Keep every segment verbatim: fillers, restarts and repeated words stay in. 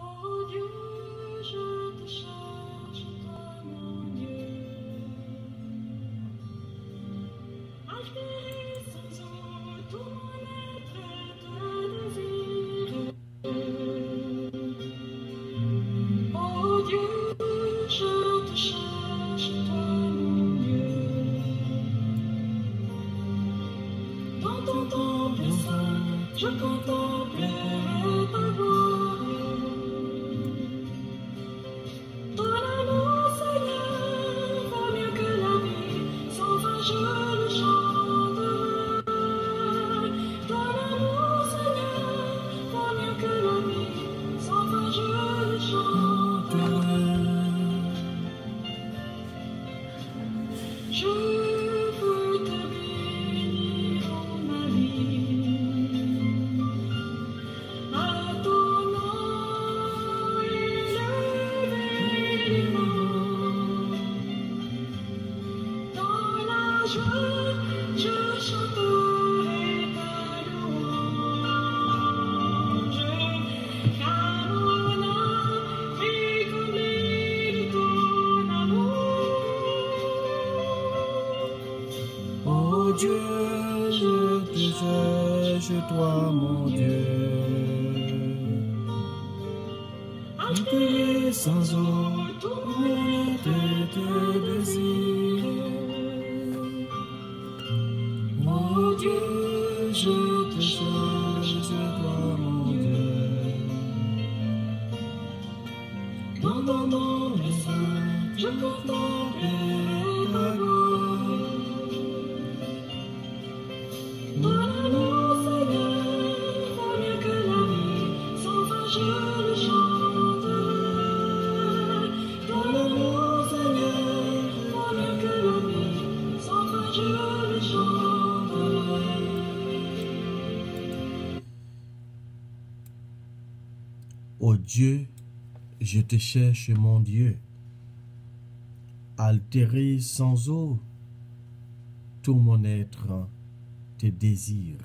Oh Dieu, je te cherche, toi mon Dieu. Altéré sans eau, tout mon être te désire. Oh Dieu, je te cherche, toi mon Dieu. Dans ton temple saint, je contemplerai ta gloire. Ton amour, Seigneur, vaut mieux que la vie, sans fin je le chanterai. Ton amour, Seigneur, vaut mieux que la vie, sans fin je le chanterai. Je veux te bénir en ma vie. À ton nom élever les mains. Dans la joie, je chanterai ta louange. Car mon âme est comblée de ton amour. Oh Dieu, je te cherche, toi mon Dieu. Altéré sans eau, tout mon être te désire. Oh Dieu, je te cherche, toi mon Dieu. Dans ton nom, je contemplerai ta gloire. Ton amour, Seigneur, vaut mieux que la vie, sans fin je le chanterai. Ton amour, Seigneur, vaut mieux que la vie, sans fin je le chanterai. Ô Dieu, je te cherche, mon Dieu. Altéré sans eau, tout mon être te désire.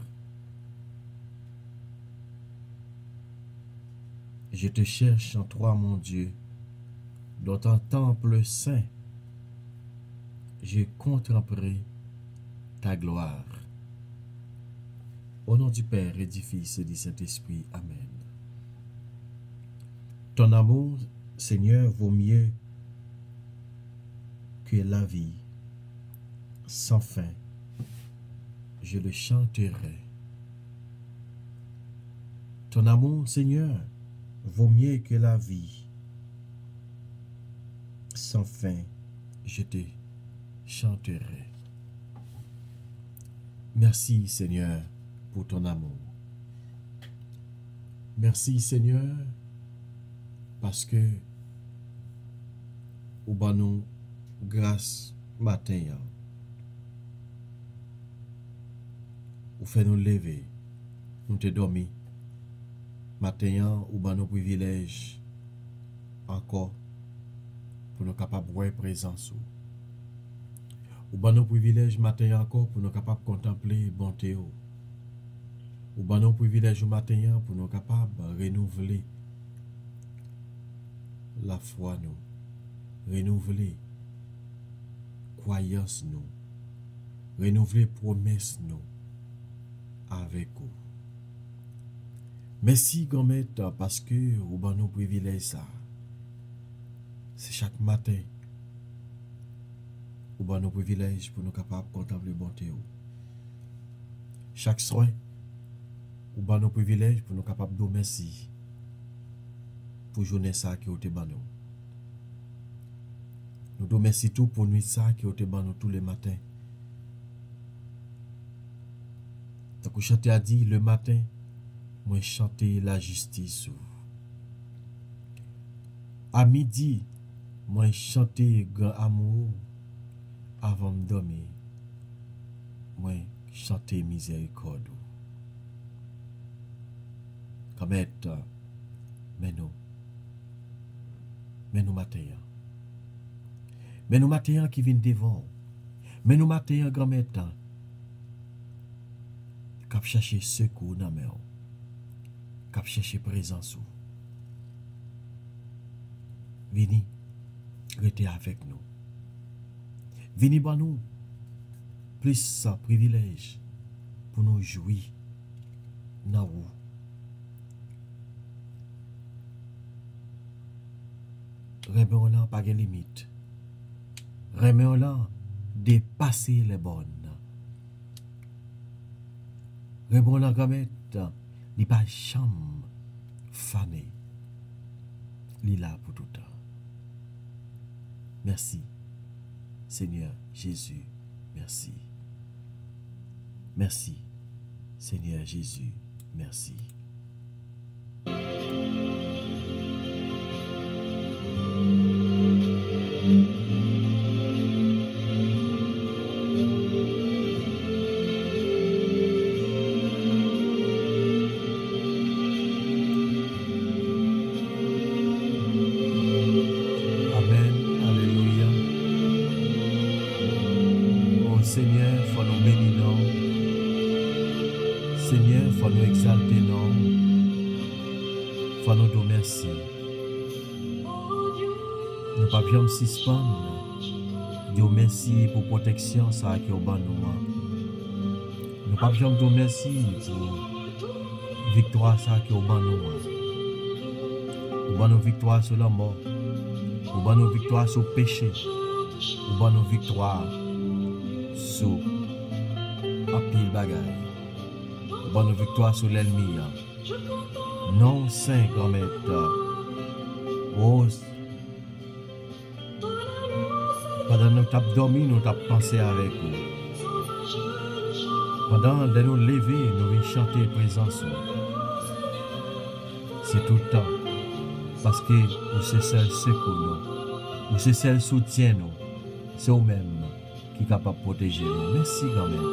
Je te cherche en toi, mon Dieu. Dans ton temple saint, je contemplerai ta gloire. Au nom du Père et du Fils et du Saint-Esprit. Amen. Ton amour, Seigneur, vaut mieux que la vie. Sans fin, je le chanterai. Ton amour, Seigneur, vaut mieux que la vie. Sans fin, je te chanterai. Merci, Seigneur, pour ton amour. Merci, Seigneur, parce que ou ban nous grâce matin, ou fait nous lever, nous te dormi. Matin, ou ban nous privilège encore pour nous capables de voir présence. Ou ban nous privilège matin encore pour nous capables de contempler bonté. Ou ban nous privilège matin pour nous capables de renouveler la foi nous, renouveler croyance nous, renouveler promesse nous avec vous. Merci Gomet parce que vous ban nous privilège ça. C'est chaque matin vous ban nous privilège pour nous capables de contempler bonté. Chaque soir vous ban nous privilège pour nous capables de dire merci pour journée ça qui été ban nous. Nous te merci tout pour nuit ça qui été ban nous tous les matins. Donc vous chantez a dit le matin, moi chanter la justice. À midi, moi chanter grand amour. Avant de dormir, moi chanter miséricorde. Comme être, mais nous, mais nous matin, mais nous matin qui viennent devant, mais nous matin grand matin, cap chercher secours dans mer, cap chercher présence. Vini, restez avec nous. Vini pour nous, plus sans privilège pour nous jouir dans vous. Remettons là pas de limite. Remettons là dépasser les bornes. Remettons là comme être, il pas chambre fané. Il est là pour tout le temps. Merci, Seigneur Jésus. Merci. Merci, Seigneur Jésus. Merci. Nous suspendre. Dieu merci pour protection ça qui au ban nous. Nous pas besoin de merci pour victoire ça qui au ban nous. Ou ban nos victoire sur la mort. Ou ban nos victoire sur le péché. Ou ban nos victoire sur un pile bagaille. Ou ban nos victoire sur l'ennemi. Non saint comme oh. Pendant nous t'as dormi, nous t'as pensé avec vous. Pendant de nous lever, nous venons chanter présence. C'est tout le temps. Parce que vous c'est celle secours nous. Vous c'est celle soutient nous. C'est vous-même qui est capable de protéger nous. Merci quand même.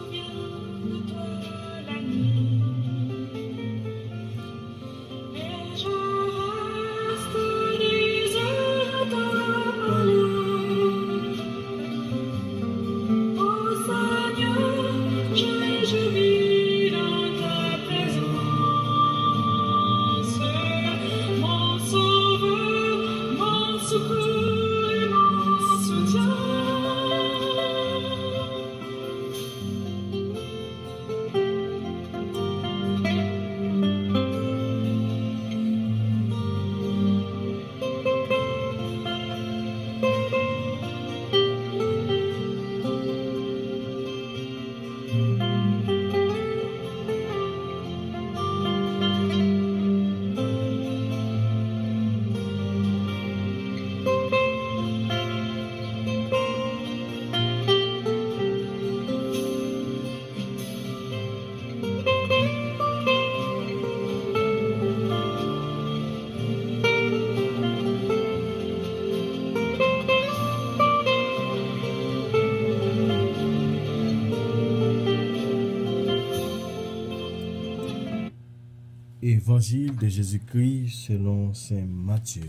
Évangile de Jésus-Christ selon saint Matthieu.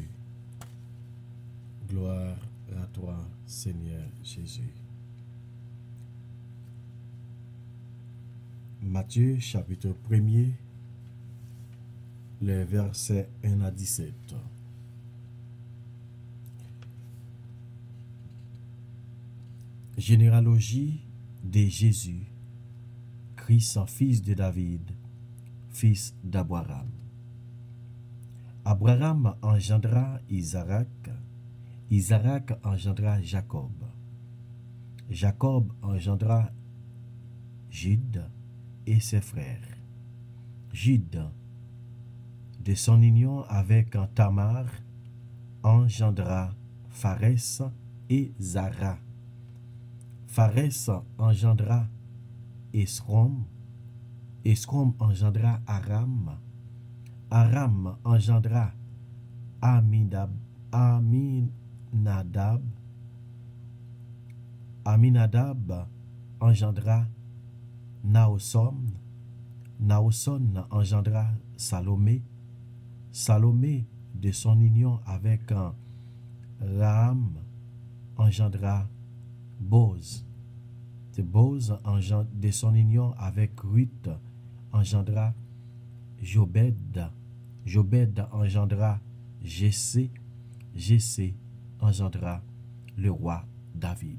Gloire à toi, Seigneur Jésus. Matthieu chapitre premier, les versets un à dix-sept. Généalogie de Jésus, Christ en fils de David, fils d'Abraham. Abraham engendra Isaac, Isaac engendra Jacob. Jacob engendra Jude et ses frères. Jude, de son union avec Tamar, engendra Pharès et Zara. Pharès engendra Esrom. Esrom engendra Aram. Aram engendra Aminadab. Aminadab. Aminadab engendra Naoson. Naoson engendra Salomé. Salomé, de son union avec Raham, engendra Boz. De Boz, de son union avec Ruth, engendra Jobed. Jobed engendra Jessé. Jessé engendra le roi David.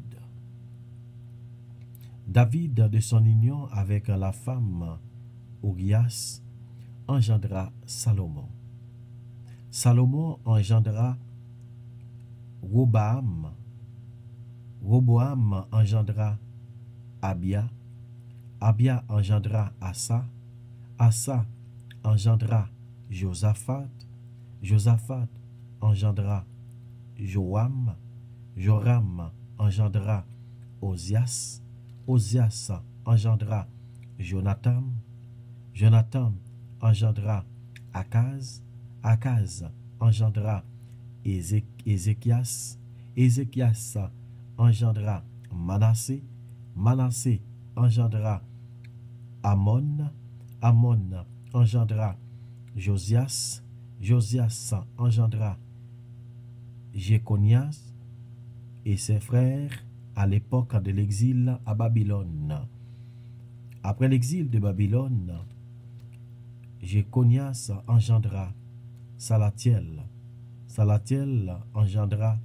David, de son union avec la femme Urias, engendra Salomon. Salomon engendra Roboam. Roboam engendra Abia. Abia engendra Asa. Asa engendra Josaphat. Josaphat engendra Joram. Joram engendra Osias. Osias engendra Jonathan. Jonathan engendra Akaz. Akaz engendra Ézéchias. Ézéchias engendra Manassé. Manassé engendra Amon. Amon engendra Josias. Josias engendra Jéconias et ses frères à l'époque de l'exil à Babylone. Après l'exil de Babylone, Jéconias engendra Salatiel. Salatiel engendra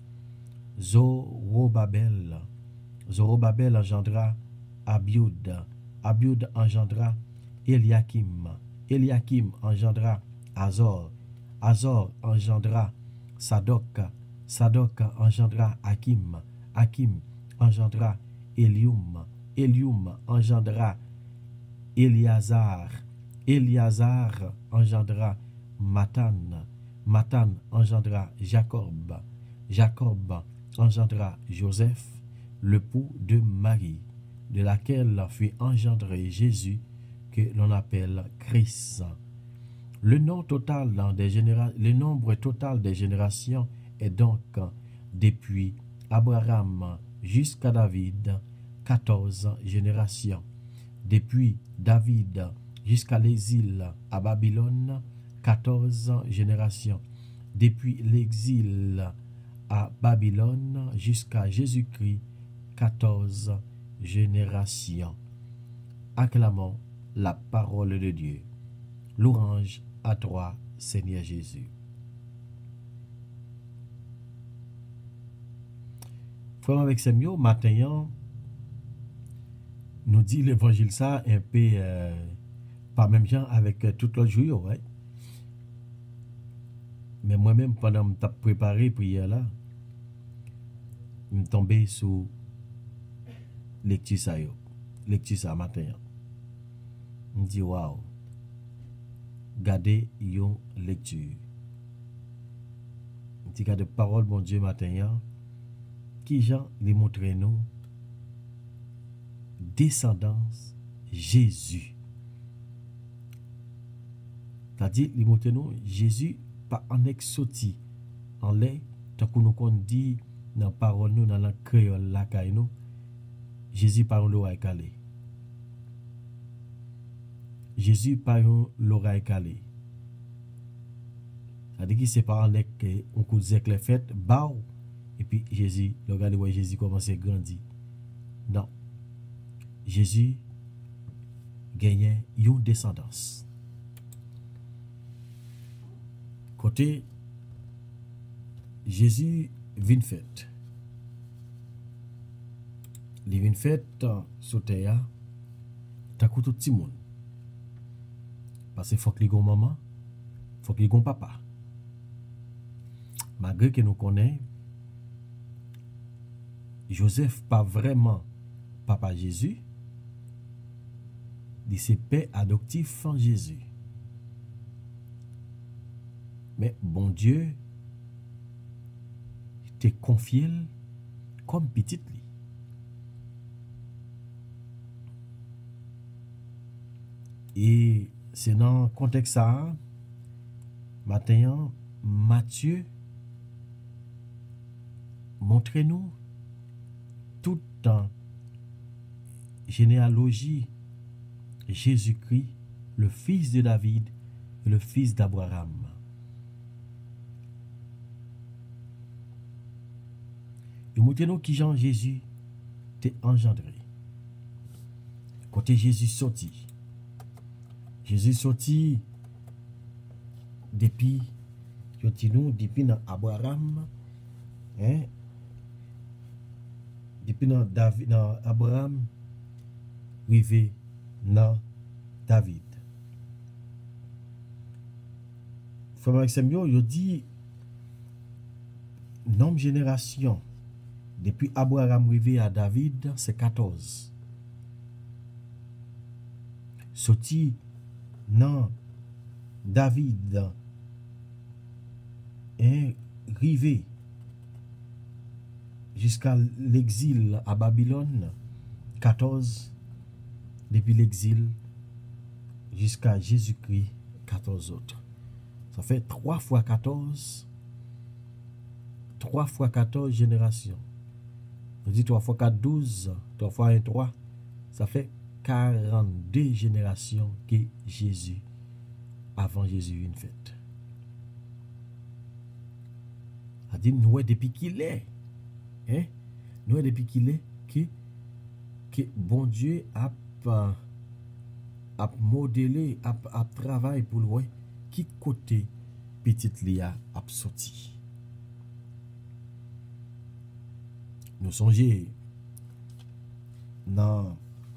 Zorobabel. Zorobabel engendra Abiud. Abiud engendra Eliakim. Eliakim engendra Azor. Azor engendra Sadok. Sadok engendra Hakim. Hakim engendra Elium. Elium engendra Eliazar. Eliazar engendra Matan. Matan engendra Jacob. Jacob engendra Joseph, l'époux de Marie, de laquelle fut engendré Jésus, que l'on appelle Christ. Le, nom total des généra... Le nombre total des générations est donc, depuis Abraham jusqu'à David, quatorze générations. Depuis David jusqu'à l'exil à Babylone, quatorze générations. Depuis l'exil à Babylone jusqu'à Jésus-Christ, quatorze générations. Acclamons la parole de Dieu. Louange à toi, Seigneur Jésus. Frère avec Samuel, matin, nous dit l'évangile ça un peu euh, pas même gens avec euh, tout l'autre jour, ouais. Mais moi-même, pendant que je préparé prière là, je suis tombé sur lecture ça, lecture ça matin. Je me dis, waouh, gardez une lecture. Je dis, gardez parole, mon Dieu, matin, qui Jean les montre nous descendance Jésus. C'est-à-dire, il montre nous Jésus pas en exoti en lait, tant que nous qu'on dit dans parole nous dans la créole la caille nous, Jésus par l'oreille calée. Jésus par l'oreille calée. C'est-à-dire que c'est pas en lait qu'on coup de les fêtes, bao, et puis Jésus, le regardez ouais Jésus commence à grandir. Non. Jésus gagnait une descendance. Côté Jésus vient fait. Il vient fait sur terre, t'as tout le monde. Parce qu'il faut qu'il y ait maman, il faut qu'il y ait papa. Malgré que nous connaissons, Joseph pas vraiment papa Jésus, il c'est père adoptif en Jésus. Mais bon Dieu te confié comme petite lui. Et c'est dans le contexte ça, maintenant, Matthieu montre-nous toute la généalogie Jésus-Christ, le fils de David et le fils d'Abraham. Et montre-nous qui Jean Jésus t'est engendré. Côté Jésus sorti. Jésus sorti depuis, je dis nous, depuis dans Abraham, Hein? Depuis dans David, dans Abraham, arrivé dans David. Frère Maxime, il dit, nombre génération, depuis Abraham arrivé à David, c'est quatorze. Sorti dans David, et arrivé jusqu'à l'exil à Babylone, quatorze, depuis l'exil jusqu'à Jésus-Christ, quatorze autres. Ça fait trois fois quatorze, trois fois quatorze générations. On dit trois fois quatre, douze, trois fois un, trois, ça fait quarante-deux générations que Jésus, avant Jésus, une fête. Ça dit, nous, depuis qu'il est, hein, nous, depuis qu'il est, que, que bon Dieu a, a modélé, a, a travaillé pour le qui côté petite Lia a sorti. Nous songeons dans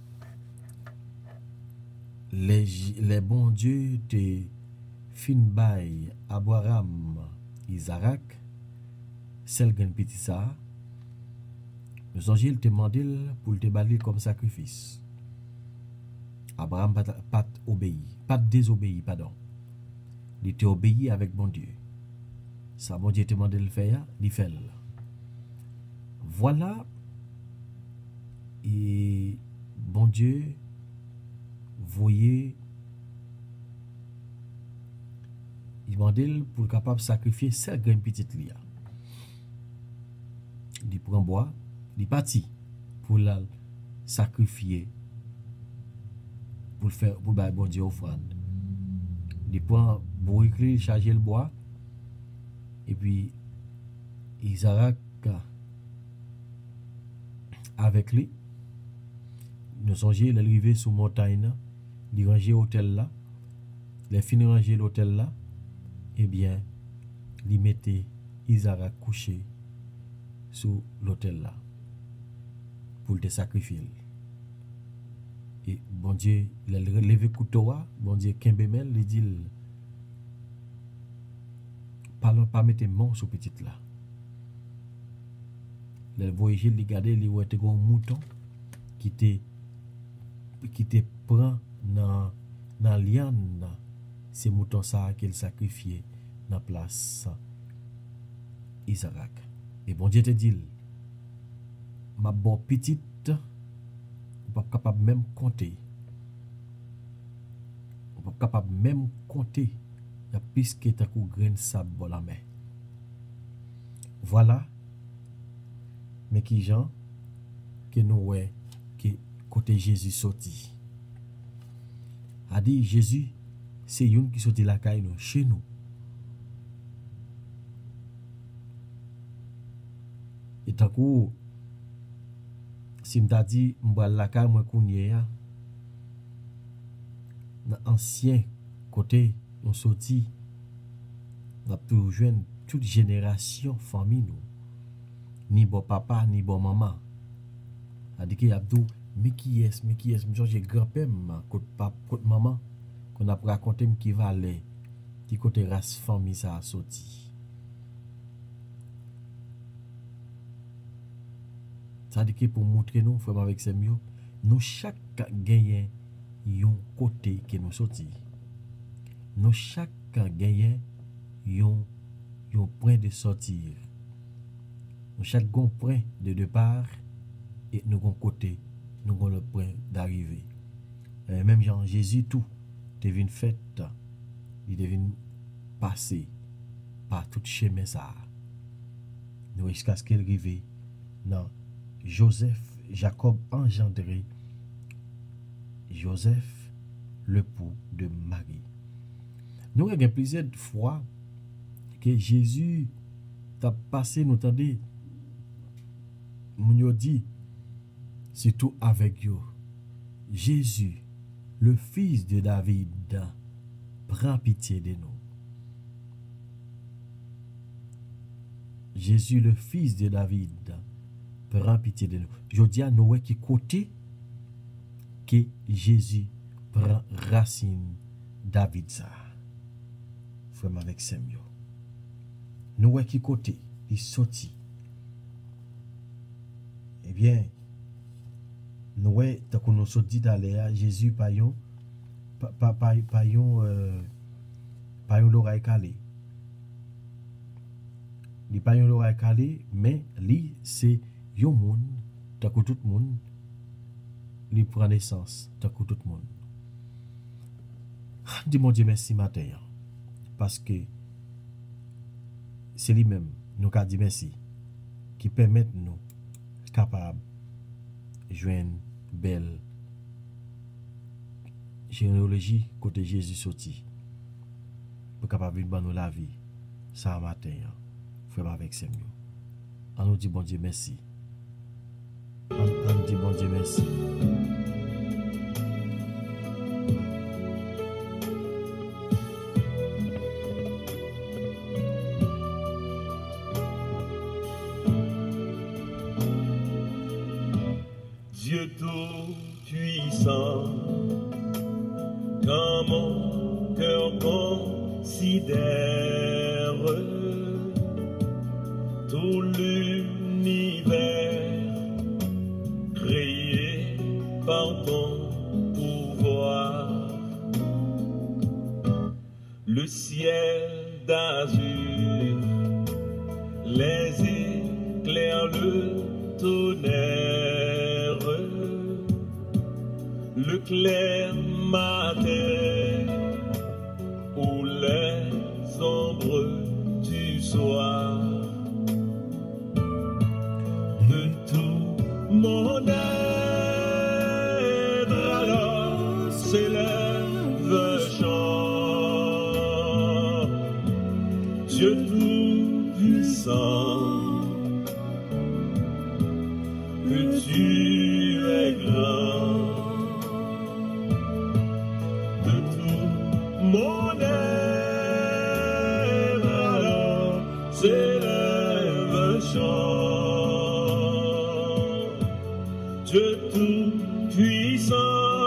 les, les bons dieux de Finbay, Abraham, Isaac, celle qui petit ça. Nous songeons il te demandé pour te balayer comme sacrifice. Abraham pas, pas obéi, pas désobéi, pardon. Il était obéi avec bon Dieu. Ça, bon Dieu te demandé de le faire, il fait. Voilà, et bon Dieu, voyez, il demandait pour capable de sacrifier cette graine petite lia. Il prend bois, il parti pour la sacrifier, pour faire, pour faire bon Dieu offrande. Il prend bois, il charge le bois, et puis Isaac avec lui, nous sommes arrivés sur montagne, il ranger l'hôtel là, il fini ranger l'hôtel là, et bien, il mettait Isaac couché sur l'hôtel là, pour le sacrifier. Et bon Dieu, il a levé couteau, bon Dieu, Kembemel, il dit, parlons pas mettre mon sur petite là. Le voyageur li gade li wè te gon mouton qui te qui te prend dans dans liane c'est mouton ça qu'il sacrifié dans place Isaac. Et bon Dieu te dit ma bon petite ou pas capable même compter. Ou pas capable même compter y a puisque ta kou grain sable la main. Voilà. Mais qui gens que nous ouais que côté Jésus sorti. A dit Jésus c'est une qui sorti la caille nous chez nous. Et tant que si m'ta dit m'ba la caille moi kounye ya dans ancien côté on sorti n'a pu joindre toute génération famille nous. Ni bon papa, ni bon maman. A dit que Abdou, mais qui est, mais qui est, mais j'ai grand-père, côté papa, côté maman, qu'on a raconté qui va aller, qui côté race famille ça a sorti. Ça dit que pour montrer nous, frère avec ces mieux, nous chaque gagnant yon côté que nous sorti. Nous chaque gagnant yon yon point de sortir. Nous chaque gon point de départ et nous gon côté, nous gon le point d'arrivée. Même Jean Jésus tout devine fait, il devine passer par tout chemin ça. Nous jusqu'à ce qu'il arrive dans Joseph, Jacob engendré Joseph, le l'époux de Marie. Nous avons plusieurs fois que Jésus t'a passé, nous tendez, nous dit, surtout avec vous, Jésus, le fils de David, prend pitié de nous. Jésus, le fils de David, prend pitié de nous. Je dis à nous qui côté que Jésus prend racine David ça. Frère avec Samuel. Nous qui côté il sorti. Eh bien, nous tant que nous sorti d'aller Jésus payon pa pa payon euh, payon l'oreille calée. Li payon l'oreille calée, mais li c'est yon moun tant que tout monde li prend naissance tant que tout monde. Dis mon Dieu merci matin parce que c'est lui-même nous qu'a dit merci qui permet nous capable joindre belle généalogie côté Jésus sorti pour capable vivre nous la vie ça matin frère avec Samuel. On nous dit bon Dieu merci. On, on dit bon Dieu merci. Dieu tout-puissant, quand mon cœur considère tout l'univers créé par ton pouvoir, le ciel d'azur, les éclairs, le tonnerre, le clair matin ou les ombres du soir, de tout mon être alors s'élève chant, Dieu tout-puissant, que tu es grand. Mon être alors s'élève chant, Dieu tout-puissant,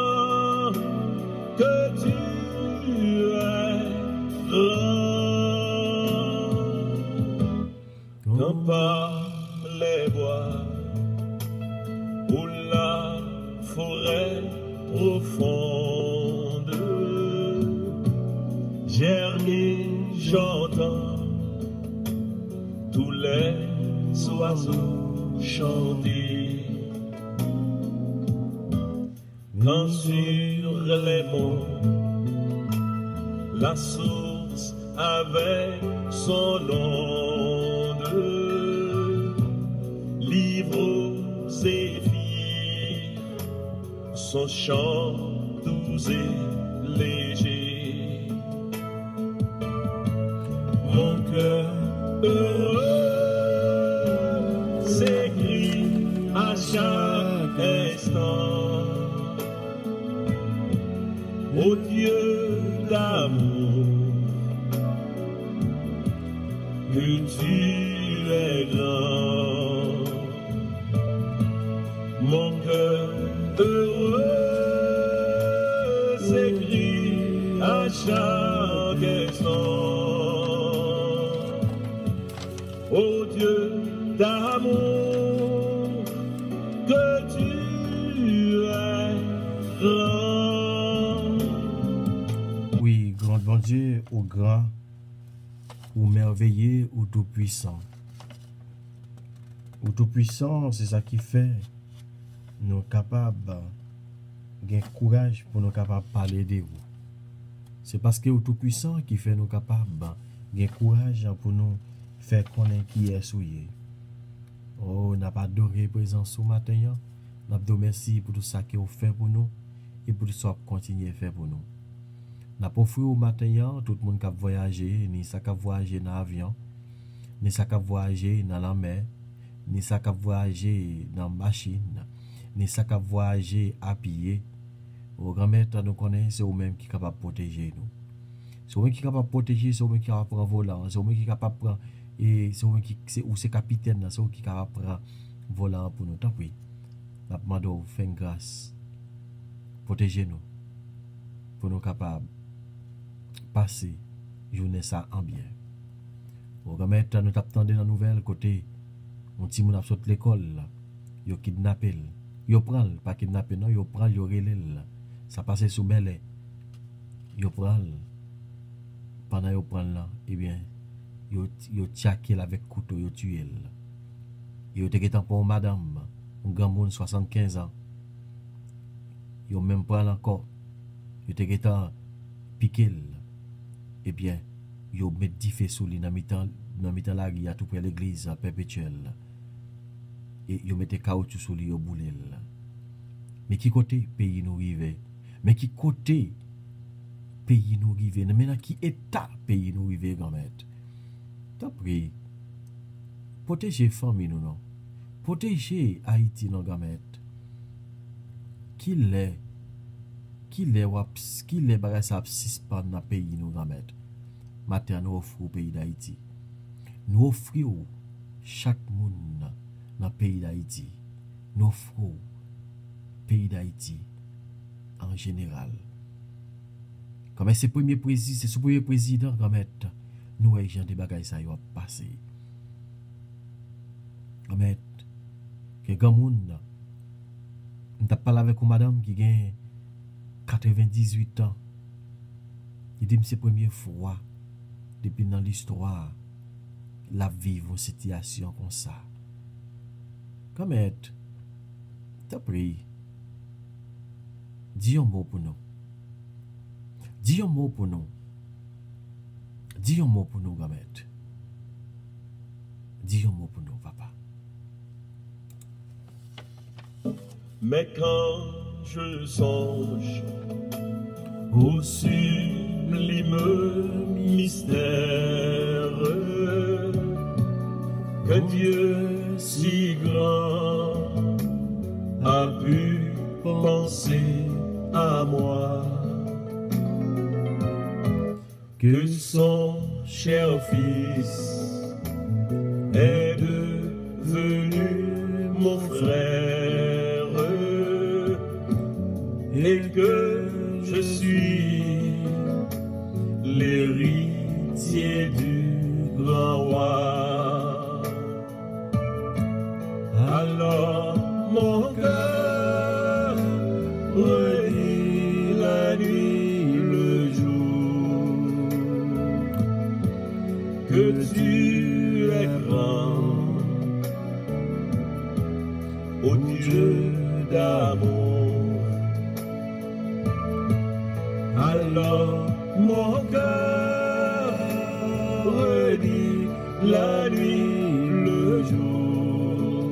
que tu es grand. Quand par les bois ou la forêt profonde, j'ermine, j'entends tous les oiseaux chanter. Quand sur les monts, la source avec son onde livre aux zéphyrs son chant doux et léger. Mon cœur heureux s'écrie à chaque instant, ô Dieu d'amour, que tu es grand. Mon cœur heureux s'écrie à chaque instant, ô Dieu d'amour, que tu es grand. Oui, grand bon Dieu, au grand, au merveilleux, au tout-puissant. Au tout-puissant, c'est ça qui fait nous capables de courage pour nous capables de parler de vous. C'est parce que au tout-puissant qui fait nous capables de courage pour nous faire connaître qui est souillé. Oh, n'a pas adoré présence ce matin. N'a pas merci pour tout ça que vous faites pour nous et pour tout ça que vous continuez à faire pour nous. N'a pas offert au matin tout le monde qui a voyagé, ni ça qui a voyagé dans l'avion, ni ça qui a voyagé dans la mer, ni ça qui a voyagé dans la machine, ni ça qui a voyagé à pied. Au grand-mère, nous connaissons, c'est vous-même qui est capable de protéger nous. C'est vous-même qui est capable de protéger, c'est vous-même qui est capable de prendre volant, c'est vous-même qui est capable de prendre et c'est ou qui c'est ou c'est capitaine là, c'est ou qui capable prendre volant pour nous tant pis. N'a demandé faire grâce. Protéger nous pour nous capables passer journée ça en bien. Au remettre nous t'attendons dans nouvelle côté on petit moun a sorti l'école là, yo kidnappé, yo prend pas kidnappé non, yo prend yo relé ça passe sous belé. Yo prend pendant yo prend là, eh bien yo yo tiaké avec couteau yo tué. Yo te getan pour madame, un grand monde soixante-quinze ans. Yo même prend encore. Yo te getan piqué. Eh bien, yo met dix feux sous li dans mitan dans mitan la ri a tout près l'église perpétuelle. Et yo mette caoutchouc sous li yo boulé. Mais qui côté pays nous rive? Mais qui côté pays nous rive? Maintenant qui état pays nous rive grand-mère? T'as pris protéger famille nous non. Protéger Haïti non grand-mère. Qui l'est qui l'est wap qui l'est bagay sa suspend dans pays nous grand-mère. Matin nous offre au pays d'Haïti. Nous offrons chaque monde dans le pays d'Haïti. Nous offrons pays d'Haïti en général. Comme c'est premier président, c'est ce premier président comme être nous et gens des bagages ça y a passé. Comme être que grand monde on t'a parlé avec une madame qui a quatre-vingt-dix-huit ans. Il dit c'est première fois depuis dans l'histoire la vivre une situation comme ça. Comme être t'as pris dis un mot pour nous. Dis un mot pour nous. Dis un mot pour nous, Gamette. Dis un mot pour nous, papa. Mais quand je songe au sublime mystère que Dieu si grand a pu penser à moi, que son cher fils est devenu mon frère et que je suis l'héritier du grand roi. Alors mon cœur redit la nuit le jour que tu es grand, ô Dieu d'amour. Alors mon cœur redit la nuit le jour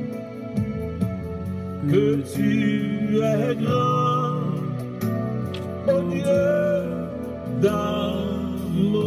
que tu es grand, ô Dieu d'amour.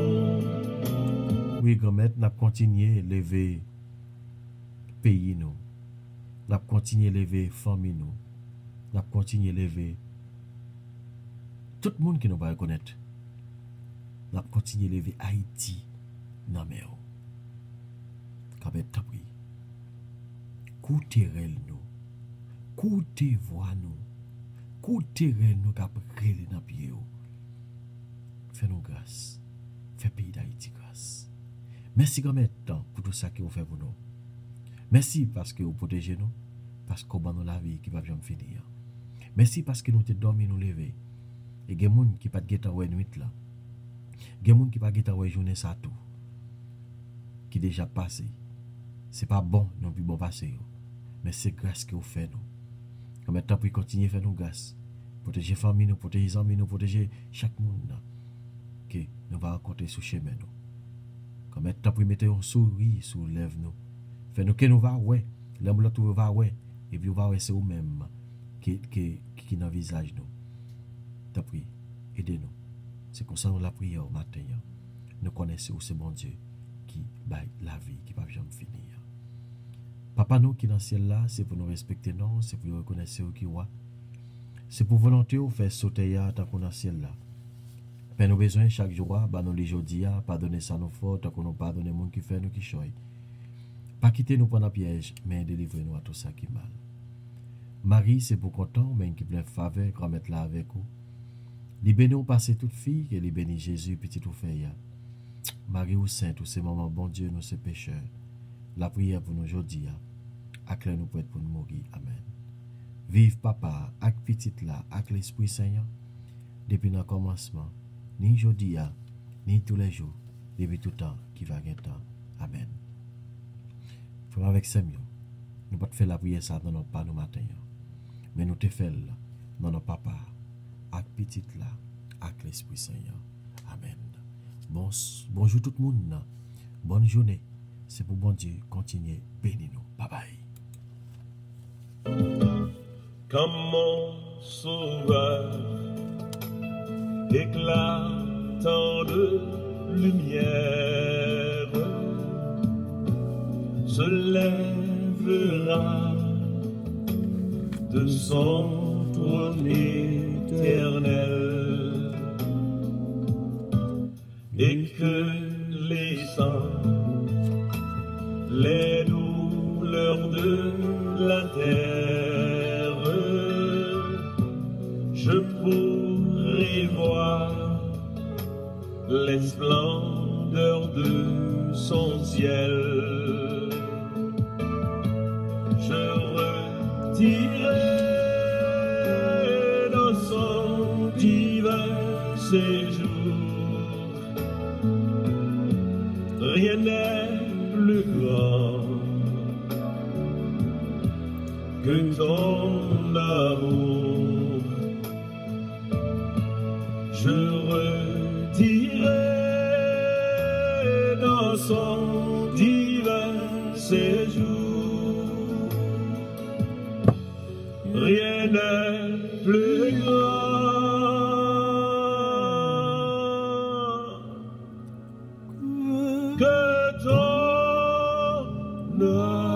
Oui, grand-mère, n'a continué à lever pays nous. N'a continué à lever famille nous. N'a continué à lever tout le monde qui nous va reconnaître. N'a continué à lever Haïti dans mer. Quand t'as pris. Coutez nous. Coutez voix nous. Coutez nous cap relé dans pied. Fais-nous grâce. Fais pays d'Haïti grâce. Merci grand-mère pour tout ça que vous faites pour nous. Merci parce que vous protégez nous, parce que vous avez la vie qui va jamais finir. Merci parce que nous te dormi nous lever. Et il y a des gens qui ne peuvent pas ouais nuit là. Il y a des gens qui ne peuvent pas ouais journée ça tout. Qui déjà passé. C'est pas bon non plus bon passé. Mais c'est grâce que vous faites nous. Comme temps pour continuer à faire nous grâce. Protéger famille nous, protéger les amis nous, protéger chaque monde. Que nous va rencontrer sur chemin nous. Comme temps pour mettre un sourire sur les lèvres nous. Fait nous que nous va ouais, l'homme l'autre va ouais et puis on va ouais c'est vous même qui qui qui dans visage nous. T'as pris, aidez-nous. C'est comme ça nous la prière au matin. Nous connaissons c'est bon Dieu qui baille la vie qui va jamais finir. Papa nous qui dans le ciel là, c'est pour nous respecter non, c'est pour nous reconnaître qui roi. C'est pour volonté faire sauter à tant qu'on dans le ciel là. Père, nous besoin chaque jour, bah nous les jodi, pardonner ça nos fautes, qu'on nous pardonne les gens qui fait nous qui choy. Pas quitter nous pendant piège, mais délivrer-nous à tout ça qui mal. Marie, c'est pour content, mais qui plein faveur, grand mettre là avec vous. Li béni ou passer toute fille, que li béni Jésus, petit ou fait. Marie ou sainte, ou ces moments, bon Dieu, nous ces pécheurs. La prière pour nous aujourd'hui, acclare nous pour être pour nous mourir. Amen. Vive papa, ak petit là, ak l'Esprit Saint, depuis le commencement, ni aujourd'hui, ni tous les jours, depuis tout temps qui va gagner temps. Amen. Frère avec Samuel, nous pas faire la prière ça dans notre pas nous matin, mais nous te faisons dans notre papa, ak petit là, ak l'Esprit Saint. Amen. Bon, bonjour tout le monde, bonne journée. C'est pour bon Dieu continuer bénir nous. Bye bye. Comme mon sauveur, éclatant de lumière, se lèvera de son trône éternel, et que les saints, les douleurs de la terre, je pourrai voir les splendeurs de son ciel. Je retirerai dans son divin séjour, rien n'est plus grand que ton amour. Je retirerai dans son divin séjour, rien n'est plus grand que ton amour.